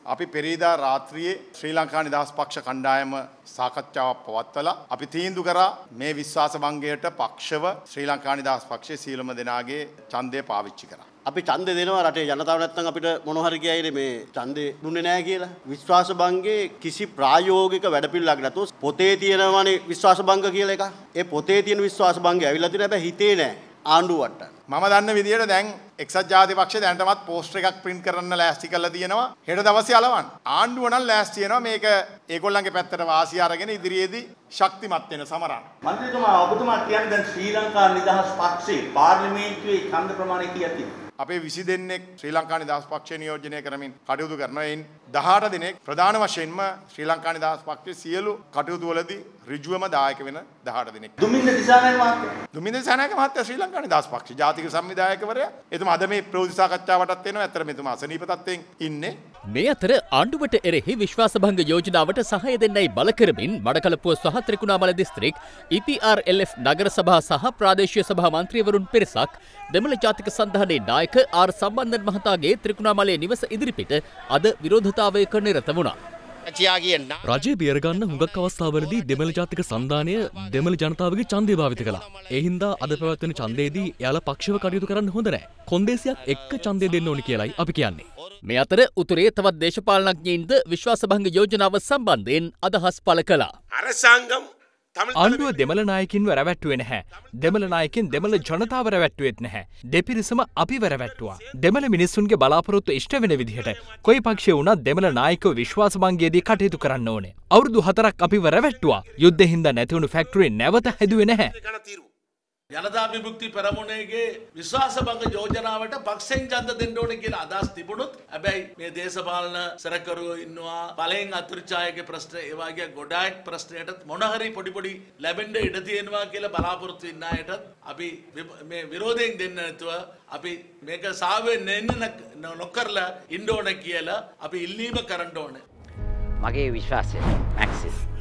අපි පෙරේදා රාත්‍රියේ ශ්‍රී ලංකා නිදහස් පක්ෂ කණ්ඩායම සාකච්ඡාවක් පවත්වලා අපි තීන්දුව කරා මේ විශ්වාස භංගයට පක්ෂව ශ්‍රී ලංකා නිදහස් පක්ෂයේ සියලුම දෙනාගේ ඡන්දය පාවිච්චි කරා. අපි ඡන්දය දෙනවා රටේ ජනතාව නැත්නම් අපිට මොන හරි කියයිනේ මේ ඡන්දේ දුන්නේ නැහැ කියලා. විශ්වාස භංගේ කිසි ප්‍රායෝගික වැඩපිළිවෙලක් නැතුව පොතේ තියෙනවනේ විශ්වාස භංග කියලා එකක්. ඒ පොතේ තියෙන විශ්වාස භංගය ඇවිල්ලා තියෙන හැබැයි හිතේ නැහැ. ආණ්ඩුවට. මම දන්න විදියට දැන් එක්සත් ජාතික පක්ෂය දැනටමත් පෝස්ටර් එකක් print කරන්න ලෑස්ති කරලා තියෙනවා. හෙට දවසේ අලවන්න. ආණ්ඩුව නම් ලෑස්ති වෙනවා මේක ඒගොල්ලන්ගේ පැත්තට වාසිය අරගෙන ඉදිරියේදී ශක්තිමත් වෙන සමරන්න. මන්ත්‍රීතුමා ඔබතුමා කියන්නේ දැන් ශ්‍රී ලංකා නිදහස් පක්ෂයේ පාර්ලිමේන්තුවේ ඡන්ද ප්‍රමාණය කීයක් තියෙනවද? අපේ 20 දෙනෙක් ශ්‍රී ලංකා නිදහස් පක්ෂය නියෝජනය කරමින් කටයුතු කරනවා. එයින් 18 දෙනෙක් ප්‍රධාන වශයෙන්ම ශ්‍රී ලංකා නිදහස් පක්ෂයේ සියලු කටයුතු වලදී ඍජුවම දායක වෙන 18 දෙනෙක්. දුමින්ද දිසානායක මහත්තයා. දුමින්ද දිසානායක මහත්තයා ශ්‍රී ලංකා නිදහස් පක්ෂ ජාතික සංවිධායකවරයා. එතුමා අද මේ ප්‍රවෘත්ති සාකච්ඡාවටත් එනවා. ඇත්තට මෙතුමා අසනීප තත්ත්වයෙන් ඉන්නේ. මේ අතර ආණ්ඩුවට එරෙහි විශ්වාසභංග යෝජනාවට සහාය දෙන්නයි බල කරමින් මඩකලපුව සහ ත්‍රිකුණාමල දිස්ත්‍රික් EPRLF නගර සභා සහ ප්‍රාදේශීය සභා මන්ත්‍රීවරුන් පිරිසක් දෙමළ ජාතික සන්ධානයේ නායක ආර් සම්බන්ධන් මහතාගේ ත්‍රිකුණාමලයේ නිවස ඉදිරිපිට අද විරෝධතාවයක නිරත වුණා. රජය බේරගන්න හුඟක් අවස්ථාවලදී දෙමළ ජාතික සන්ධානය දෙමළ ජනතාවගේ ඡන්දය භාවිත කළා. ඒ හින්දා අද පැවැත්වෙන ඡන්දයේදී එයාලා පක්ෂව කටයුතු කරන්න හොඳ නැහැ. කොන්දේසියක් එක්ක ඡන්දය දෙන්න ඕනි කියලායි අපි කියන්නේ. මේ අතර උතුරේ තවත් දේශපාලනඥයින්ද විශ්වාසභංග යෝජනාව සම්බන්ධයෙන් අදහස් පළ කළා. ආණ්ඩුව දෙමළ නායකින්ව රැවැට්ටුවේ නැහැ. දෙමළ නායකින් දෙමළ ජනතාව රැවැට්ටුවෙත් නැහැ. දෙපිරිසම අපිව රැවැට්ටුවා. දෙමළ මිනිස්සුන්ගේ බලාපොරොත්තු ඉෂ්ට වෙන විදිහට කොයි පක්ෂය වුණත් දෙමළ නායකව විශ්වාසභංගයේදී කටයුතු කරන්න ඕනේ. අවුරුදු 4ක් අපිව රැවැට්ටුවා. යුද්ධෙ හින්දා නැතිවුණු ෆැක්ටරි නැවත හැදුවේ නැහැ. ජනතා විමුක්ති පෙරමුණේගේ විශ්වාසභංග යෝජනාවට පක්ෂෙන් ඡන්ද දෙන්න ඕනේ කියලා අදහස් තිබුණොත් හැබැයි මේ දේශපාලන සරකරුවෝ ඉන්නවා බලෙන් අතුරුචායගේ ප්‍රශ්න ඒ වගේ ගොඩාක් ප්‍රශ්නයකට මොන හරි පොඩි ලැබෙන්න ඉඩ තියෙනවා කියලා බලාපොරොත්තු වෙන අයටත් අපි මේ විරෝධයෙන් දෙන්න නැතුව අපි මේක සාවෙන්න නොකරලා ඉන්න ඕනේ කියලා අපි ඉල්ලීම කරන්න ඕනේ. මගේ විශ්වාසය මැක්සිස්